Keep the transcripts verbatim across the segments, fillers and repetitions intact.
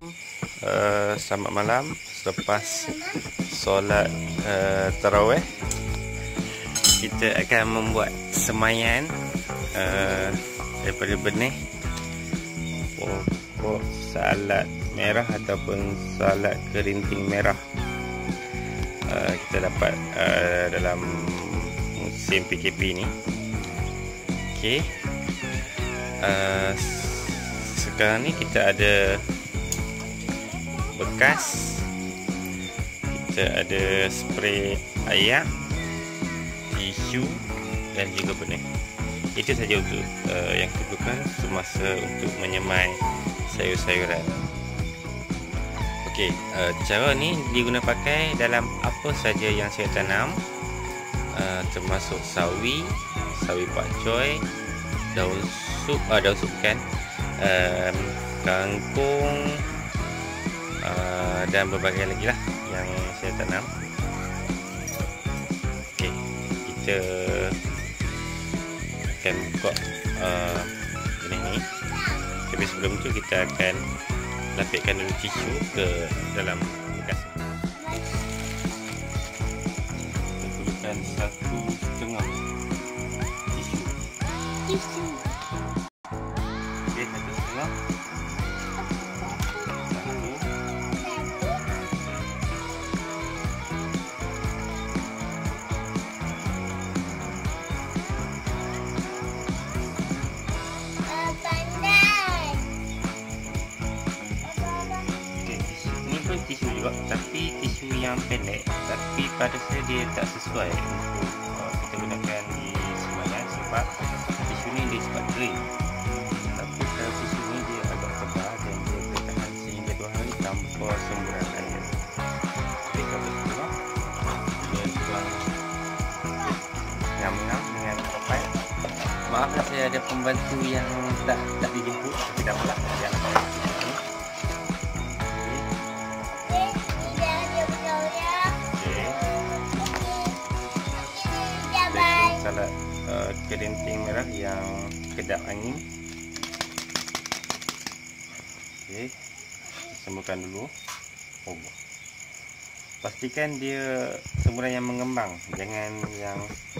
Uh, selamat malam. Selepas solat uh, tarawih, kita akan membuat semayan uh, daripada benih pokok salad merah ataupun salad kerinting merah. uh, Kita dapat uh, dalam musim P K P ni. Okey, uh, sekarang ni kita ada bekas, kita ada spray air, tisu dan juga benih. Itu saja untuk uh, yang diperlukan semasa untuk menyemai sayur-sayuran. Okey, uh, cara ni diguna pakai dalam apa saja yang saya tanam, uh, termasuk sawi, sawi pakcoy, daun sup, uh, daun sup kan, um, kangkung, uh, dan berbagai lagi lah yang saya tanam. Okey, kita akan buka uh, benih ni. Tapi sebelum tu kita akan lapikkan dulu tisu ke dalam bekas. Kita perlukan satu setengah tisu. Tisu. Okey, satu setengah. Tisu juga, tapi tisu yang pendek, tapi pada saya dia tak sesuai untuk uh, kita gunakan di semayan sebab tisu ni dia sebab kering. Tapi kalau tisu ni dia agak tebal dan dia boleh tahan sehingga dua hari tanpa semburan air. Jadi kalau kita dia tuang ngam-ngam dengan papai. Maaf saya ada pembantu yang tak tak dijemput, tapi dah pula dia nak pakai. Salad uh, kerinting merah yang kedap angin. Okey, sembuhkan dulu. Oh, pastikan dia semburan yang mengembang, jangan yang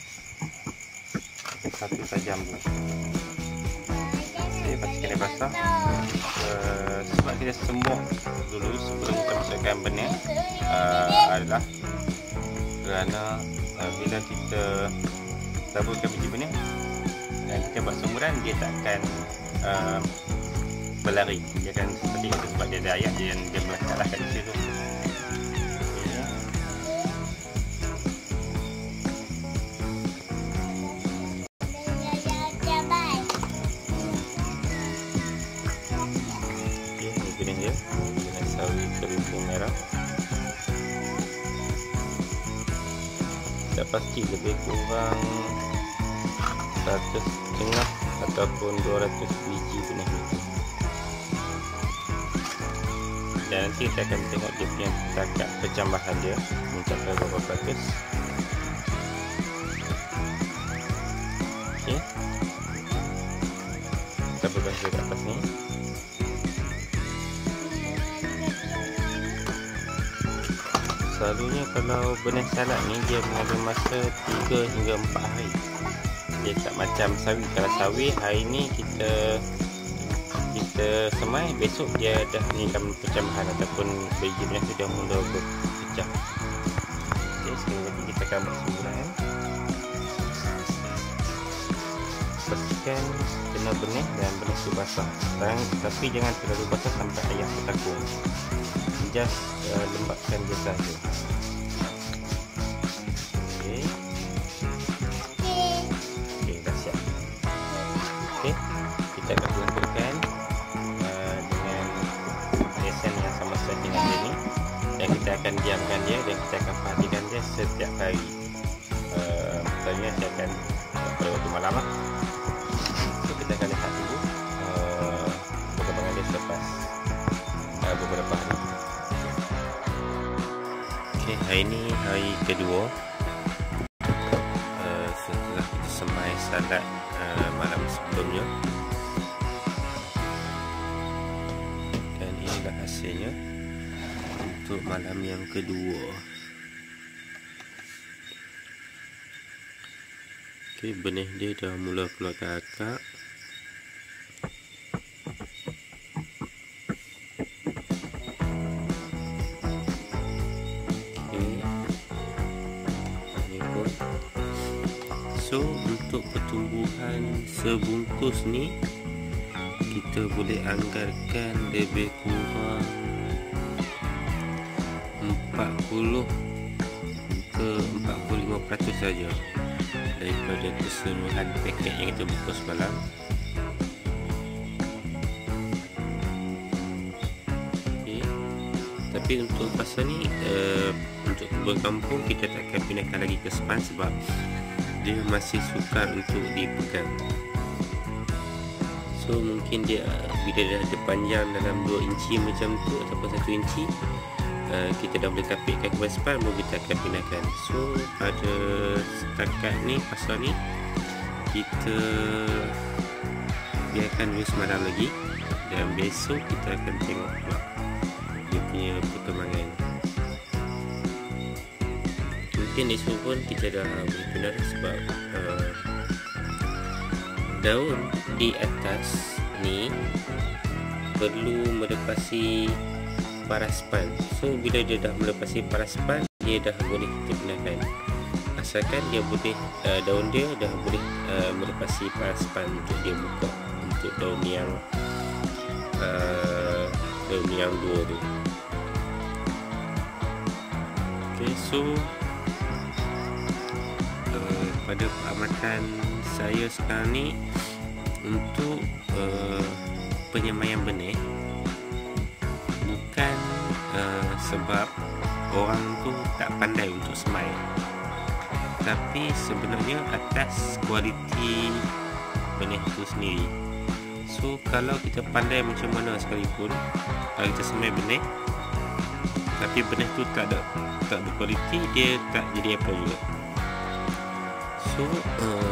satu tajam dulu. Okey, pastikan dia basah. Uh, sebab kita sembuh dulu sebelum kita masukkan benih uh, adalah kerana uh, bila kita taburkan biji benih dan kita buat semburan, dia tak akan uh, berlari. Dia akan seperti itu sebab dia ada air dan dia melekat lah kat situ. Okey, ni benih dia dengan sawi kerinting merah. Tak pasti lebih kurang seratus setengah ataupun dua ratus biji benih itu. Dan nanti kita akan tengok dia punya takak percambahan dia mencapai berapa peratus. Okey, kita buka ke atas ni. Selalunya kalau benih salad ni dia mengambil masa tiga hingga empat hari. Dia tak macam sawi. Kalau sawi hari ni kita kita semai, besok dia dah ni dalam percambahan ataupun biji benih tu dah mula berpecah. Okey, sekali lagi kita akan buat semburan. Pastikan kena benih dan benih tu basah. Dan, tapi jangan terlalu basah sampai air tertakung. Just uh, lembapkan dia saja. Okey. Okey, dah siap. Okey, kita akan lakukan uh, dengan hiasan yang sama saja dengan dia ni, dan kita akan diamkan dia dan kita akan perhatikan dia setiap hari. Uh, misalnya saya akan uh, pada waktu malam lah. So, kita akan lihat dulu uh, perkembangan dia selepas uh, beberapa hari. Okay, hari ini hari kedua uh, setelah kita semai salad uh, malam sebelumnya, dan ini inilah hasilnya untuk malam yang kedua. Okey, benih dia dah mula keluarkan akak. Okey, ini pun. So untuk pertumbuhan sebungkus ni kita boleh anggarkan lebih kurang empat puluh ke empat puluh lima peratus saja daripada keseluruhan paket yang kita buka semalam. Okay. Tapi untuk pasal ni uh, untuk kebun kampung kita tak akan pindahkan lagi ke span sebab dia masih sukar untuk dipegang. So mungkin dia bila dia ada panjang dalam dua inci macam tu ataupun satu inci, uh, kita dah boleh kapitkan ke span, baru kita akan pindahkan. So pada setakat ni pasal ni kita biarkan dulu semalam lagi, dan besok kita akan tengok pula dia punya perkembangan. Mungkin esok pun kita dah boleh pindah sebab uh, daun di atas ni perlu melepasi paraspan. So bila dia dah melepasi paraspan, dia dah boleh kita pindahkan. Asalkan dia boleh uh, daun dia dah boleh uh, melepasi paraspan untuk dia buka untuk daun yang uh, daun yang dua tu. Okay, so uh, pada pengamatan saya sekarang ni untuk uh, penyemaian benih bukan uh, sebab orang tu tak pandai untuk semai, tapi sebenarnya atas kualiti benih tu sendiri. So kalau kita pandai macam mana sekalipun, kalau kita semai benih tapi benih tu tak ada tak berkualiti, dia tak jadi apa juga. So uh,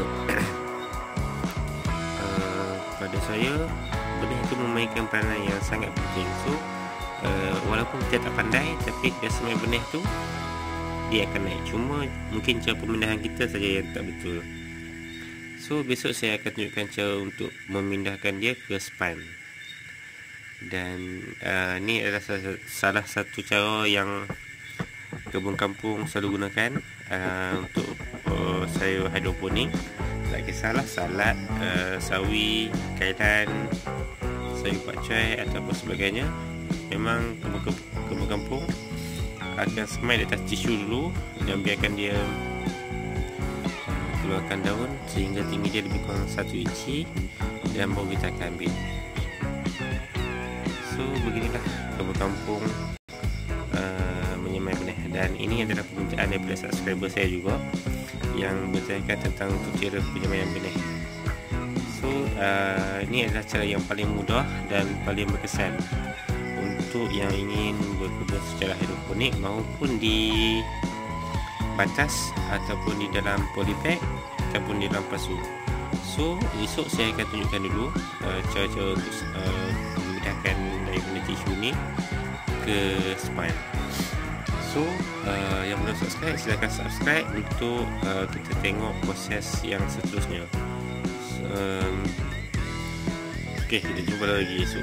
uh, pada saya benih itu memainkan peranan yang sangat penting. So uh, walaupun kita tak pandai, tapi kita semai benih tu dia akan naik. Cuma mungkin cara pemindahan kita saja yang tak betul. So besok saya akan tunjukkan cara untuk memindahkan dia ke span. Dan uh, ni adalah salah satu cara yang kebun kampung selalu gunakan uh, untuk uh, sayur hidroponik. Tak kisahlah salad, uh, sawi, kailan, sayur pakcoy ataupun sebagainya. Memang kebun kampung akan semai di atas tisu dulu dan biarkan dia keluarkan daun sehingga tinggi dia lebih kurang satu inci, dan baru kita akan ambil. So beginilah kebun kampung uh, menyemai benih. Dan ini adalah permintaan daripada subscriber saya juga yang bertanyakan tentang tutorial penyemaian benih. So uh, ini adalah cara yang paling mudah dan paling berkesan untuk yang ingin berkebun secara hidroponik maupun di batas ataupun di dalam polybag ataupun di dalam pasu. So esok saya akan tunjukkan dulu uh, cara-cara untuk uh, memindahkan daripada tisu ni ke span. So uh, yang belum subscribe, silakan subscribe untuk uh, kita tengok proses yang seterusnya. um, Ok, kita jumpa lagi esok.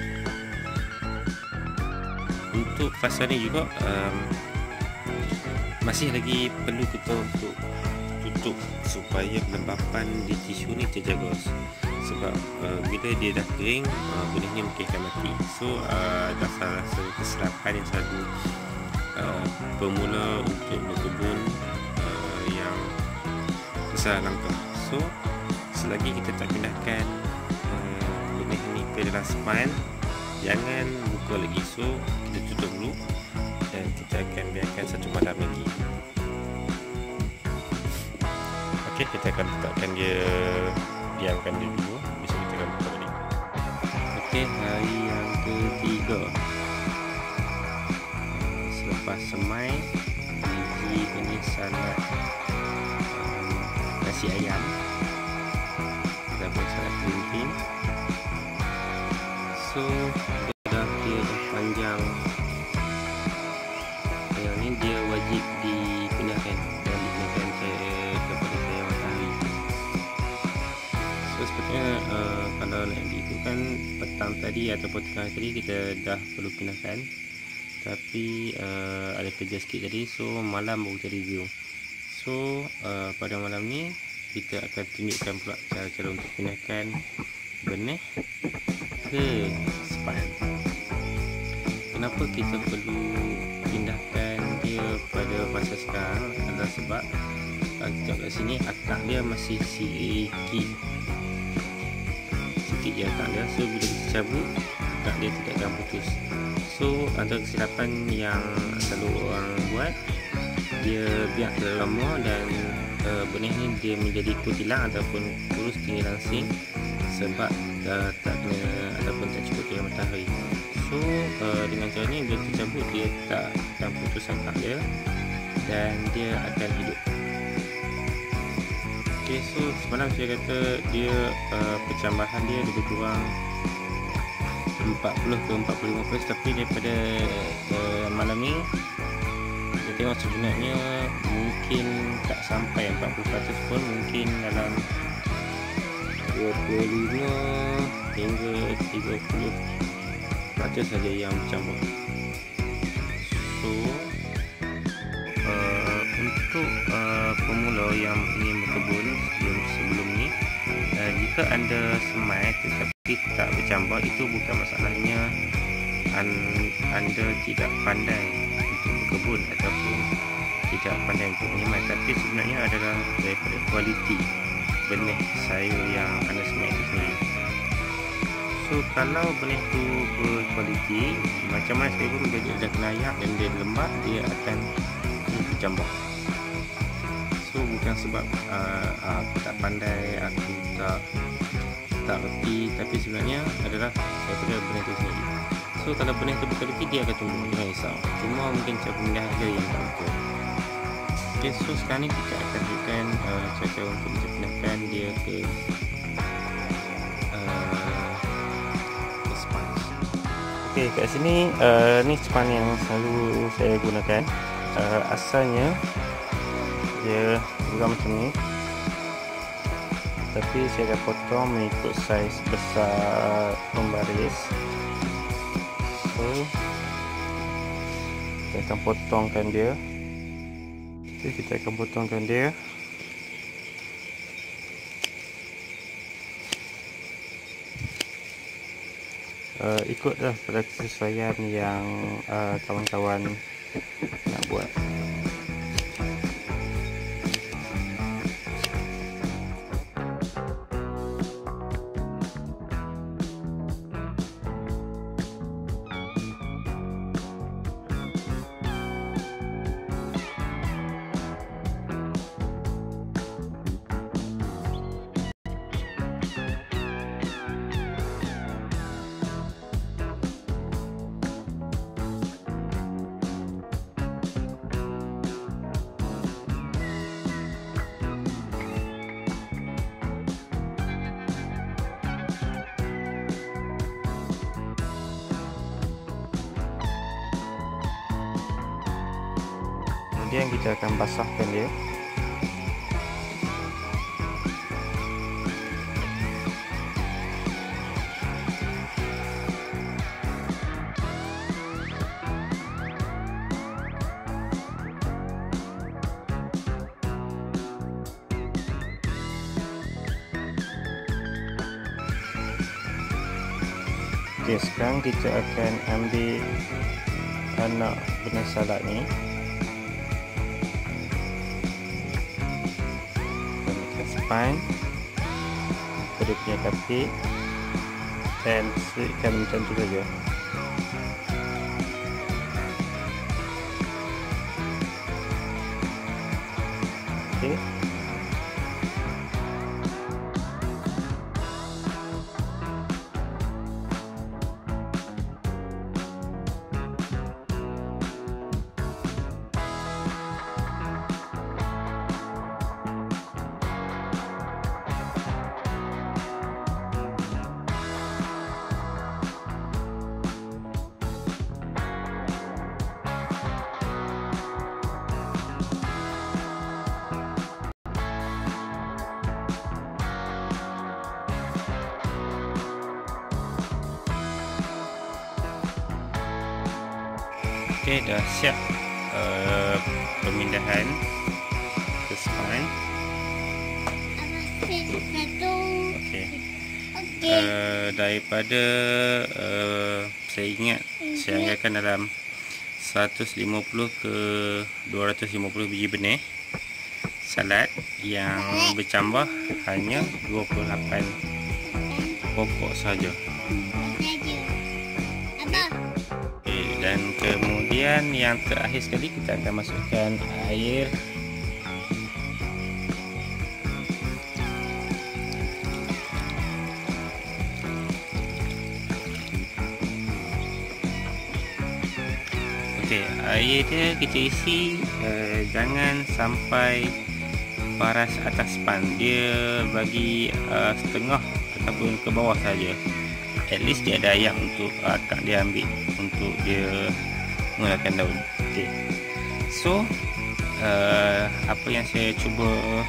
Untuk fasa ni juga um, masih lagi perlu kita untuk tutup supaya kelembapan di tisu ni terjaga. Sebab uh, bila dia dah kering, uh, benih ni mungkin akan mati. So uh, dah salah satu kesilapan yang selalu uh, pemula untuk berkebun uh, yang besar langkah. So selagi kita tak pindahkan uh, benih ni ke dalam span, jangan buka lagi. So kita tutup dulu dan kita akan biarkan satu malam lagi. Ok, kita akan letakkan dia, diamkan dia dulu. Besok kita akan buka balik. Ok, hari yang ketiga selepas semai, biji benih salad um, nasi ayam ataupun salad pemimpin. So dah dia dah panjang yang yang ini dia wajib dipindahkan dan dipindahkan saya kepada cahaya matahari. So sepertinya uh, kalau nak diikutkan petang tadi ataupun tengah tadi kita dah perlu pindahkan, tapi uh, ada kerja sikit tadi, so malam baru kita review. So uh, pada malam ni kita akan tunjukkan pula cara-cara untuk pindahkan benih ke span. Kenapa kita perlu pindahkan dia pada masa sekarang adalah sebab uh, tengok kat sini akak dia masih sikit sikit je akak dia, so bila kita cabut akak dia tidak akan putus. So antara kesilapan yang selalu orang buat, dia biar terlalu lama dan uh, benih ni dia menjadi kutilang ataupun kurus tinggi langsing sebab uh, tak kena ataupun tak cukup cahaya matahari. So uh, dengan cara ni bila kita cabut dia tak akan putus akak dia dan dia akan hidup. Ok, so semalam saya kata dia uh, percambahan dia lebih kurang empat puluh ke empat puluh lima peratus, tapi daripada uh, malam ni kita tengok sebenarnya mungkin tak sampai empat puluh peratus pun, mungkin dalam dua puluh lima hingga tiga puluh peratus saja yang bercampur. So uh, untuk uh, pemula yang ingin berkebun sebelum sebelum ni, uh, jika anda semai tetapi tak bercampur, itu bukan masalahnya anda tidak pandai untuk berkebun ataupun tidak pandai untuk menyemai, tapi sebenarnya adalah daripada kualiti benih sayur yang anda semai itu sendiri. So kalau benih tu berkualiti, macam mana saya pun dia dah kena ayak dan dia lembab, dia akan bercampur. So bukan sebab uh, aku tak pandai, aku tak tak reti, tapi sebenarnya adalah daripada benih tu sendiri. So kalau benih tu berkualiti, dia akan tumbuh, jangan risau. Cuma mungkin cara pemindahan dia yang tak betul. Ok, so sekarang ni kita akan tunjukkan uh, cara-cara untuk kita pindahkan dia ke uh, ke span. Ok, kat sini uh, ni span yang selalu saya gunakan. uh, Asalnya dia juga macam ni, tapi saya akan potong mengikut saiz besar pembaris. So kita akan potongkan dia. Okay, kita akan potongkan dia. Uh, ikutlah pada kesesuaian yang uh, kawan-kawan nak buat. Kemudian kita akan basahkan dia. Okey, sekarang kita akan ambil anak benih salad ni. Spine pada punya kapit dan selitkan macam tu saja. Okey, Okey, dah siap uh, pemindahan ke span. Okey. Uh, daripada uh, saya ingat saya anggarkan dalam seratus lima puluh ke dua ratus lima puluh biji benih salad yang bercambah hanya dua puluh lapan pokok saja. Okay, dan kemudian yang terakhir sekali kita akan masukkan air. Okey, air dia kita isi uh, jangan sampai paras atas span. Dia bagi uh, setengah ataupun ke bawah saja. At least dia ada air untuk uh, akak dia ambil untuk dia menggunakan daun. Okey. So uh, apa yang saya cuba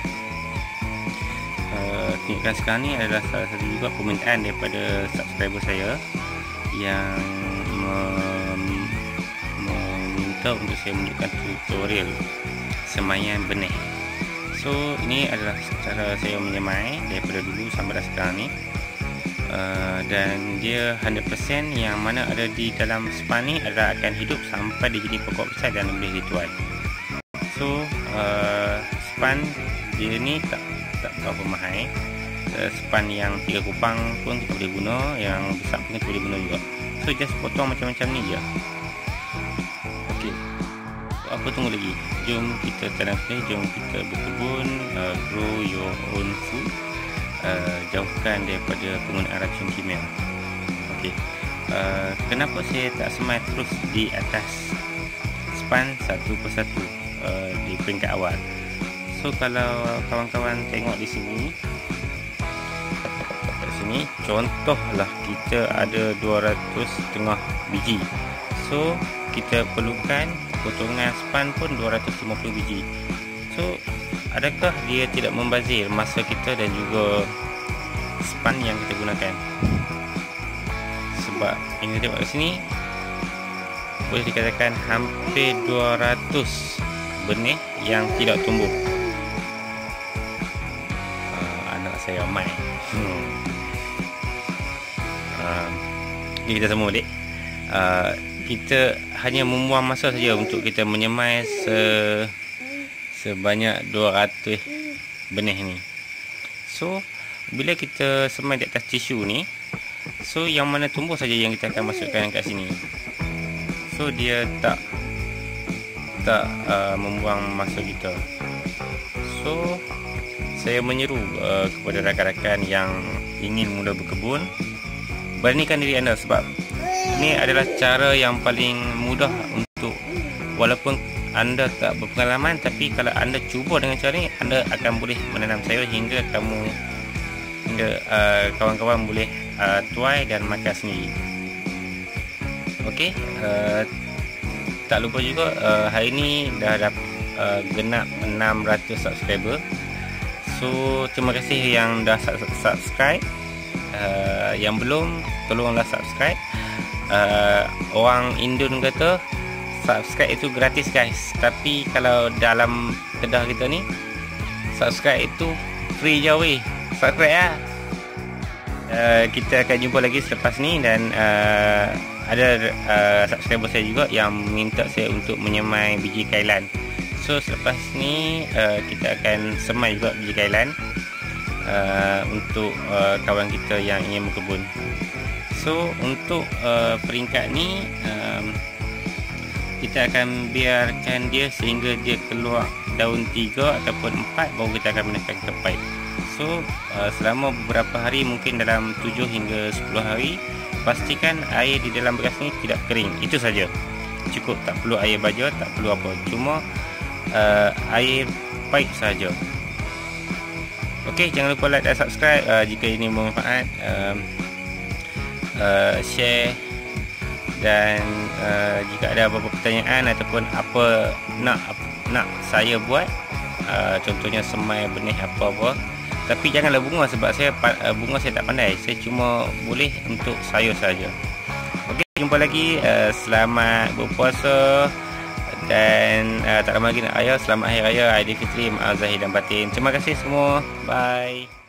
uh, tunjukkan sekarang ni adalah salah satu juga permintaan daripada subscriber saya yang mem- meminta untuk saya menunjukkan tutorial semaian benih. So ini adalah cara saya menyemai daripada dulu sampai dah sekarang ni. Uh, dan dia one hundred percent yang mana ada di dalam span ni adalah akan hidup sampai dia jadi pokok besar dan boleh dituai. So uh, span dia ni tak tak berapa mahal. Uh, span yang tiga kupang pun kita boleh guna, yang besar pun kita boleh guna juga. So just potong macam-macam ni je. Okey. So, apa tunggu lagi? Jom kita tanam benih, jom kita berkebun, uh, grow your own food. Uh, jauhkan daripada penggunaan racun kimia. Okey. Uh, kenapa saya tak semai terus di atas span satu persatu uh, di peringkat awal? So kalau kawan-kawan tengok di sini, kat sini contohlah kita ada dua ratus setengah biji. So kita perlukan potongan span pun dua ratus lima puluh biji. So adakah dia tidak membazir masa kita dan juga span yang kita gunakan? Sebab ini tengok kat sini boleh dikatakan hampir dua ratus benih yang tidak tumbuh. uh, Anak saya ramai. hmm. uh, okay, kita semua balik. uh, Kita hanya membuang masa saja untuk kita menyemai se sebanyak dua ratus benih ni. So bila kita semai di atas tisu ni, so yang mana tumbuh saja yang kita akan masukkan kat sini. So dia tak tak uh, membuang masa kita. So saya menyeru uh, kepada rakan-rakan yang ingin mula berkebun, beranikan diri anda, sebab ini adalah cara yang paling mudah untuk, walaupun anda tak berpengalaman, tapi kalau anda cuba dengan cara ni, anda akan boleh menanam sayur hingga kamu hingga uh, kawan-kawan boleh uh, tuai dan makan sendiri. Okey, uh, tak lupa juga uh, hari ni dah dapat uh, genap enam ratus subscriber. So terima kasih yang dah subscribe. Uh, yang belum, tolonglah subscribe. Uh, orang Indon kata subscribe itu gratis guys, tapi kalau dalam kedah kita ni subscribe itu free je weh. Subscribe lah. uh, Kita akan jumpa lagi selepas ni. Dan uh, ada uh, subscriber saya juga yang minta saya untuk menyemai biji kailan. So selepas ni uh, kita akan semai juga biji kailan uh, untuk uh, kawan kita yang ingin berkebun. So untuk uh, peringkat ni um, kita akan biarkan dia sehingga dia keluar daun tiga ataupun empat, baru kita akan pindah ke pipe. So uh, selama beberapa hari, mungkin dalam tujuh hingga sepuluh hari, pastikan air di dalam beras ni tidak kering. Itu saja, cukup. Tak perlu air baja, tak perlu apa, cuma uh, air pipe saja. Okey, jangan lupa like dan subscribe uh, jika ini bermanfaat. uh, uh, Share. Dan uh, jika ada apa-apa pertanyaan ataupun apa nak nak saya buat, uh, contohnya semai benih apa-apa, tapi janganlah bunga, sebab saya uh, bunga saya tak pandai. Saya cuma boleh untuk sayur saja. Jumpa lagi. uh, Selamat berpuasa. Dan uh, tak lama lagi nak raya. Selamat Hari Raya Aidilfitri, maaf zahir dan batin. Terima kasih semua. Bye.